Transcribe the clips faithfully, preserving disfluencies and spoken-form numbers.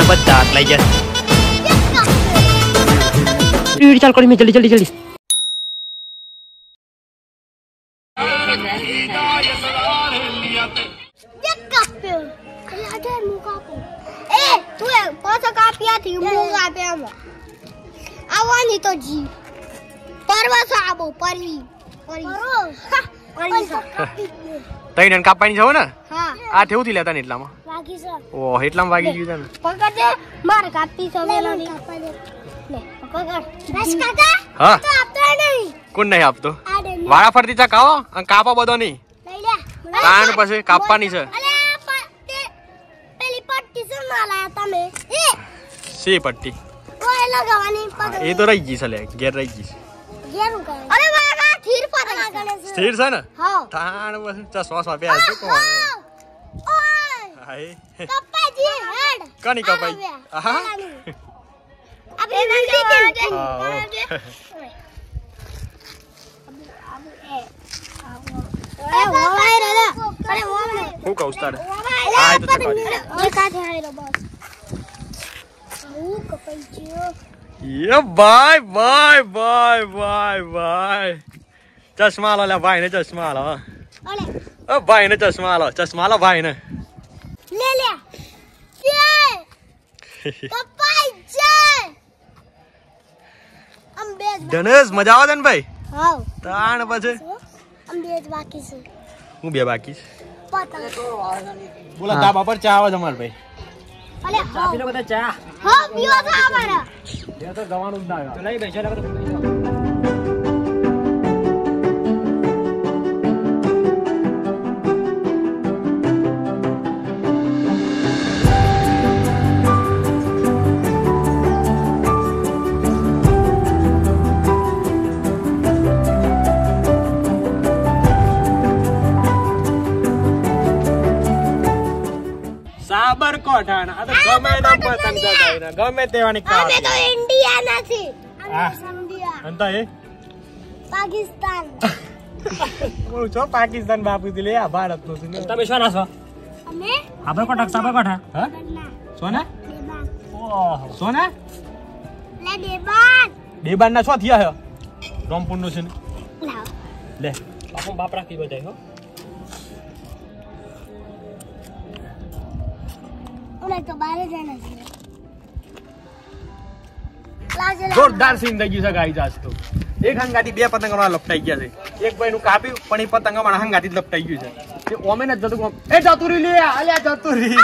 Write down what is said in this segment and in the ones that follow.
બધા હાથ લઈ ગયા ચાલ કરી મેં જલ્દી જલ્દી જલ્દી આવવાની તો જી પરવા સાબો પરી તઈને કાપવાની છે ને હા આ ઠેવથી લેતા ને એટલામાં વાગી છે ઓહ એટલામાં વાગી ગયું છે ને પકડ દે માર કાપી છે વેલાની લે પકડ રસ કાકા હા તો આપતો નહીં કોણ નહીં આપતો આ દે વાળા ફરતી ચા કાવો અને કાપો બધો નહીં લઈ લે તાણ પછી કાપવાની છે અલે તે પેલી પટ્ટી છે ના લાયા તમે એ સી પટ્ટી ઓય લગાવવાની પકડ એ તો રહી ગઈ છે લે ઘેર રહી ગઈ છે ઘેરું કરે અરે વાગા થીર પકડ સ્થિર છે ને હા તાણ પછી ચશ્મા સ્વાપે આવજો કોણ ઓય હાય કપાજી હેડ કની કપાઈ આહા આપણે જલ્દી કે એ હોવાય રે અરે હોવાય હું કહું તારે આ તો ચકાડી એ કાઠે આયરો બસ હું કપાઈ ગયો યે bye bye bye bye bye ચશ્મા લો લે ભાઈ ને ચશ્મા લો અલે ઓ ભાઈ ને ચશ્મા લો ચશ્મા લો ભાઈ ને લે લે કે કપાઈ જાય અમ બે ધનેશ મજા આવે છે ને ભાઈ હા તાણ પછી અમ બે બાકી છે હું બે બાકી પતા બોલા ધાબા પર ચા આવે છે અમાર ભાઈ અલે ચા પી લો બધા ચા હા પીઓ છે અમારા એ તો ગવાનું જ ના તો લઈ બેસે લગતો સાબરકોઠા આ તો ગમે ના પતંગ જતા ગમે તેવાની કામ અમે તો ઇન્ડિયા નથી હા. અમે ઇન્ડિયા અંતા એ પાકિસ્તાન બોલું છો પાકિસ્તાન બાપુ થી લે આ ભારત નું છે તમે શું છો અમે સાબરકોઠા સાબરકોઠા હા ના સોના દેબાન ઓહો સોના લે દેબાન દેબાન ના શું થયા હે રોમપુર નું છે ને લાવ લે બાપુ બાપ રાખી બધાય હો ઓલે તો બારે જાના છે લાજે જોરદાર સીન થઈ ગયું છે ગાઈ જાસ તો એક હંગાથી બે પતંગ અમારા લપટાઈ ગયા છે એક ભાઈ નું કાપ્યું પણ એ પતંગ અમારા હંગાથી જ લપટાઈ ગયું છે એ ઓમે ને જતું એ જતુરી લે અલ્યા જતુરી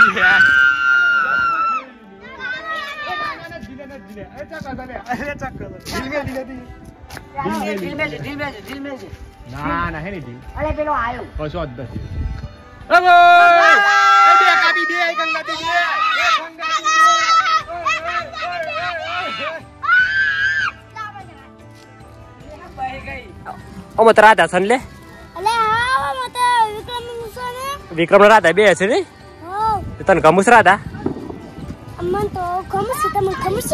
ના ના હે નહીં અલે પેલો આયો કશો જ નથી એ ભાઈ એ બે કાપી બે એક હંગાથી બે એક હંગાથી ઓમ તો રાધા સન લે અલે હા મત વિક્રમ મુસોને વિક્રમ રાધા બે છે ને હો તને ગમુસ રાધા અમન તો ખમસ તમે ખમસ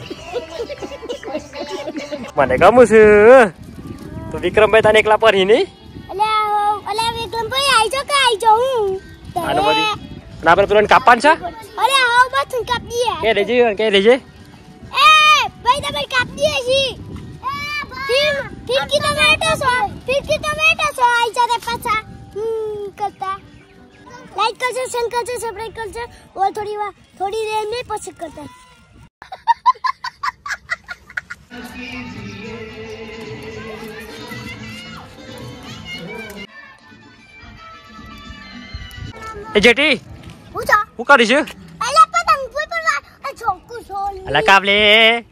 મને ગમુસ તો વિક્રમભાઈ તને એકલા પરી ની અલે અલે વિક્રમ ભાઈ આઈ જો કે આઈ જો હું આનો બધી ના પર તુરંત કાપવાનું છે અલે હા બસ કાપી દે કે લેજે કે લેજે એ ભાઈ તમે કાપી દે છી फिर फिर की टमाटो सो फिर की टमाटो सो आई जाते पाछा हम्म करता लाइक कर से सेंड कर से सब्सक्राइब कर से और थोड़ी बार थोड़ी देर में पसंद करता એ જેટી પૂછો હું કરીશ અલા પતંગ કોઈ પર આ છોકુ સોલી અલા કાબલે એ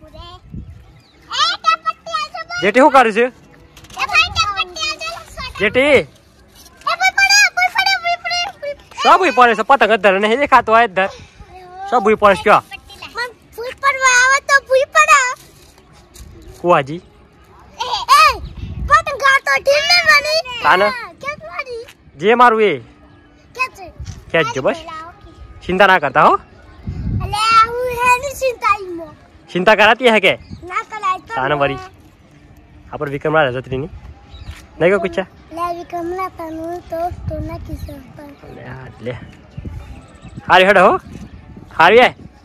ટપટી આ જો જેટી હું કરીશ એ ભાઈ ટપટી આ જો જેટી એ કોઈ પડે કોઈ પડે કોઈ પડે सब हुई पड़े पतंग धर नहीं देखा तो है धर सब हुई पड़े क्या मन फूल पर आवे तो फूल पड़ा हुआ जी ए ए पतंग गाड़ तो ढील में बनी ताना क्या वाली जे मारू ये क्या से क्या जो बस चिंता ना करता हो अले हूं है नहीं चिंता इमो चिंता कराती है के ना कराई तो ताना बरी अपन विक्रम राजा जत्री नहीं नहीं को कुछ ले विक्रम ना तनु तो तो ना किस पर ले ले हारी हट हो हारी है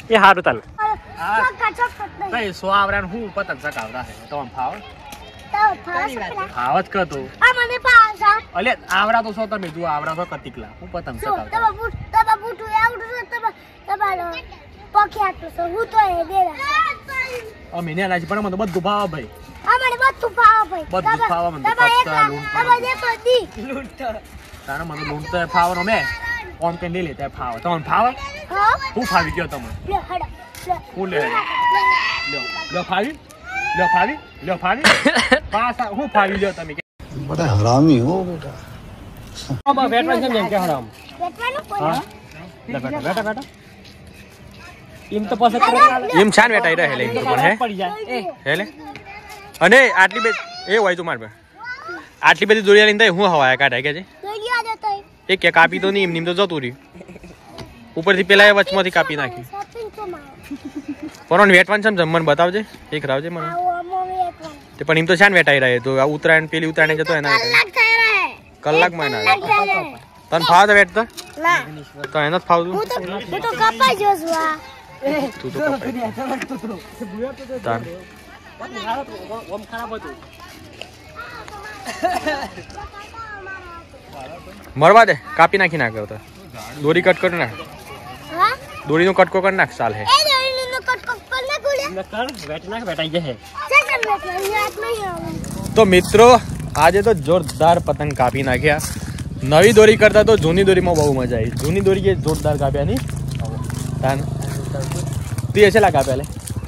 એ હારું તને ચોક્કસ ચોક્કસ નહીં કઈ સો આવરા હું પતંગ ચકાવતા હે તો આમ ફાવ તો ફાવસ પેલા ફાવ જ કરતો આ મને પાસ અલે આવરા તો સો તમે તું આવરા તો કતિકલા હું પતંગ જો ચકાવતા તબ બૂટ તબ બૂટ આવડું તબ તબાલો પખ્યાતું છે હું તો એ દેરા અમે ને લાજી પણ મને બધું ભાવ ભાઈ આ મને બધું ફાવ ભાઈ બધું ફાવ મને તબ એક તબ દે તો દી તારા મને લૂંટતો ફાવનો મે ઓમ કે લે લેતા ફાવ તમને ફાવ હા હું ફાવી ગયો તમને લે હડ લે હું લે લ્યો લ્યો ફાવી લ્યો ફાવી લ્યો ફાવી પાસા હું ફાવી લ્યો તમે बड़ा हरामी हो बेटा अब बैठवा છે ને કે હરામ બેટવાનું કોઈ હા લે બેટા બેટા બેટા એમ તો પાસે કરે એમ છાન બેટા રહે લે એમ તો પણ હે પડી જાય એ હે લે અને આટલી બે એ હોય તું માર બે આટલી બધી દોરિયા લઈને હું હવાયા કાઢાય કે છે જોઈ આ જતો એ કે કાપી તો નહીં એમ તો જતું રહ્યું ઉપરથી પેલા એ વચમાંથી કાપી નાખી શોપિંગ તો માં પણ વેટવાન છે જમવાનું બતાવજે એક રાવજે મને આવો મમ્મી એકવાર તે પણ એમ તો છાન વેટાઈ રહે તો આ ઉત્તરાયણ પેલી ઉત્તરાયણ જતો એના કલાક થઈ રહે કલાકમાં ના કલાક થઈ રહે તને ફાવ તો વેટ તો ના તો એને જ ફાવતું હું તો હું તો કપાઈ જો છું આ તું તો કપાઈ તાન ઓમ ખરાબ હતું મરવા દે કાપી નાખી નાખ તો દોરી કટ કરી નાખ હા દોરીનો કટકો કરી નાખ ચાલ હે એ દોરીનો નો કટ કટ કર ના ગોળે કર બેટ નાખ બેટાઈ જશે સેકન્ડ બેટ યાદ નહીં આવે તો મિત્રો આજે તો જોરદાર પતંગ કાપી નાખ્યા નવી દોરી કરતા તો જૂની દોરીમાં બહુ મજા આવી જૂની દોરી કે જોરદાર કાપ્યા ની તાન તું એ છેલ્લા કાપ્યા લે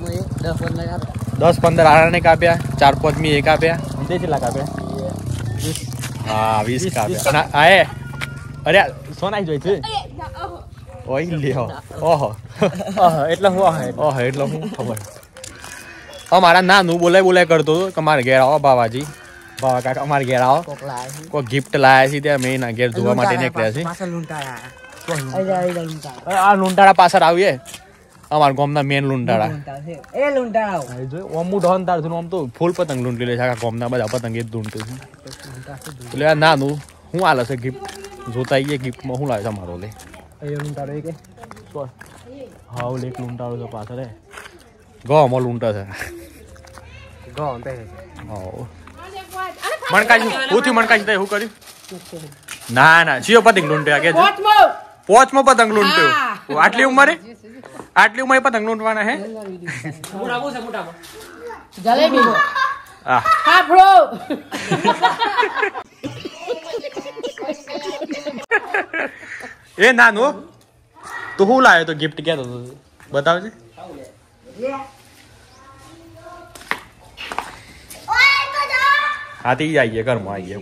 દસ પંદર આરાને કાપ્યા ચાર પાંચ મી એ કાપ્યા તે છેલ્લા કાપ્યા હા વીસ કાપ્યા અને આ એ અરે સોનાઈ જોઈ છે ઓય લ્યો ઓહો ઓહો એટલે હું ઓહો ઓહો એટલે હું ખબર અમારા નાનું બોલાય બોલાય કરતો હતો કે મારે ઘેર આવો બાવાજી બાવા કાકા અમારે ઘેર આવો કોઈ ગિફ્ટ લાયા છે ત્યાં મેં એના ઘેર જોવા માટે નીકળ્યા છે આ લૂંટાળા પાછળ આવીએ અમારા ગામના મેન લૂંટાળા એ લૂંટાળા ઓમ મોઢો તાર આમ તો ફૂલ પતંગ લૂંટી લે છે આખા ગામના બધા પતંગ એ જ લૂંટે છે એટલે આ નાનું શું આલે છે ગિફ્ટ જોતા આવીએ ગિફ્ટમાં શું લાવે છે અમારો લે એ લૂંટાડો એ કે હા લેક લૂંટાળો છે પાછળ ગામમાં લૂંટા છે ગો બે હા મણકાજી હું થયું મણકાજી તે શું કર્યું ના ના જીઓ પતંગ લૂંટ્યા કે પોચમો પતંગ લૂંટ્યો આટલી ઉંમરે આટલી ઉંમરે પતંગ લૂંટવાના હે મોટા બહુ છે મોટા જલેબી આ હાફળો એ નાનો તું શું લાવ્યો તો ગિફ્ટ ક્યાં તો બતાવજે ઓય તો જા હાથી આવીએ ઘરમાં આવીએ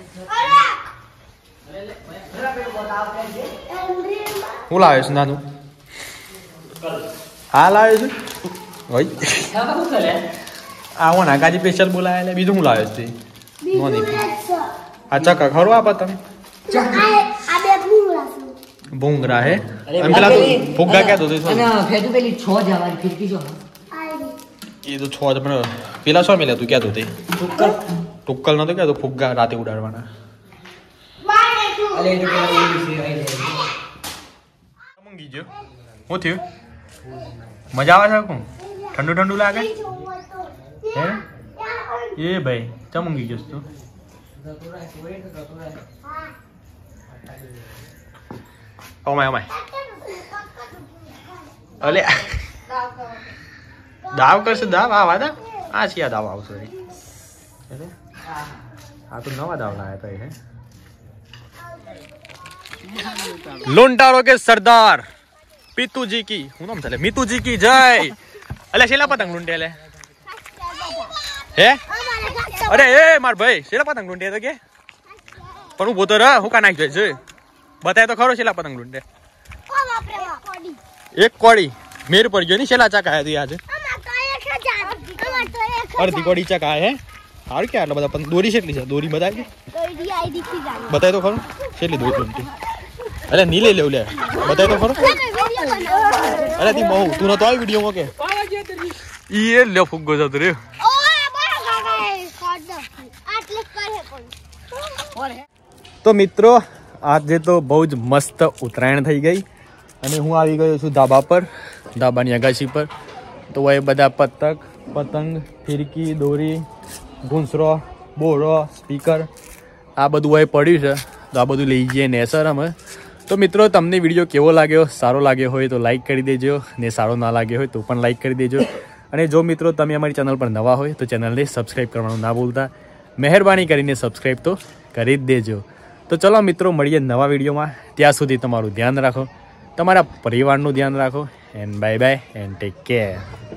શું લાવ્યો છે નાનું હા લાવ્યો છે આ હું નાગાજી સ્પેશિયલ બોલાયેલા બીજું શું લાવ્યો છે બીજું આ ચકા ખરો આ પતંગ આ બે ભૂંગળા છે ભૂંગરા હે એમ પેલા તો ફુગ્ગા ક્યાં તો અને ફેટુ પેલી છ જવાની ફિરકી જો આઈ એ તો છ જ પણ પેલા શું મેલ્યા તું ક્યાં તો તે ટુક્કલ નતો ક્યાં તો ફુગ્ગા રાતે ઉડાડવાના બાય તું અલે એ પેલા ઓલી છે આઈ મંગી ગયો શું થયું મજા આવે છે કોણ ઠંડુ ઠંડુ લાગે હે એ ભાઈ ચમ ઊંઘી ગયો તું ઓમાય ઓમાય અલે દાવ કરશે દાવ આ વાદા આ છે દાવ આવશે આ તો નવા દાવ લાયા હતા હે लूंटारो के सरदार पीतूजी की હું નામ ચાલે મીતુજી की जय અલે શેલા પતંગ લૂંટે લે હે અરે એ માર ભાઈ શેલા પતંગ લૂંટે તો કે પણ હું બોતો રે હું કા નાખ જોઈ છે બતાય તો ખરો શેલા પતંગ લૂંટે ઓ બાપ રે બાપ કોડી એક કોડી મેર પર ગયો ની શેલા ચકાયા હતી આજે અમાર તો એક હજાર અમાર તો એક અડધી કોડી ચકાય હે હાર કે આટલા બધા પણ દોરી કેટલી છે દોરી બતાય દોરી આઈડી થી જાણ બતાય તો ખરો કેટલી દોરી લૂંટી અરે ની લઈ લેવ લે બતાય તો ખરો અરે તી બહુ તું નતો આવી વિડિયો માં કે ઈ એ લે ફુગ્ગો જતો રે ઓય બા ગાગા કોડ આટલે કરે કોણ તો મિત્રો આજે તો બહુ જ મસ્ત ઉત્તરાયણ થઈ ગઈ અને હું આવી ગયો છું ધાબા પર ધાબાની અગાશી પર. તો એ બધા પતંગ પતંગ ફિરકી દોરી ઘૂંસરો બોરો સ્પીકર આ બધું હોય પડ્યું છે. તો આ બધું લઈ જઈએ નેસર અમે. તો મિત્રો તમને વિડીયો કેવો લાગ્યો, સારો લાગ્યો હોય તો લાઈક કરી દેજો, ને સારો ના લાગ્યો હોય તો પણ લાઈક કરી દેજો. અને જો મિત્રો તમે અમારી ચેનલ પર નવા હોય તો ચેનલને સબસ્ક્રાઈબ કરવાનું ના ભૂલતા. મહેરબાની કરીને સબસ્ક્રાઈબ તો કરી જ દેજો. તો ચલો મિત્રો મળીએ નવા વિડીયોમાં. ત્યાં સુધી તમારું ધ્યાન રાખો, તમારા પરિવારનું ધ્યાન રાખો. And bye bye and take care.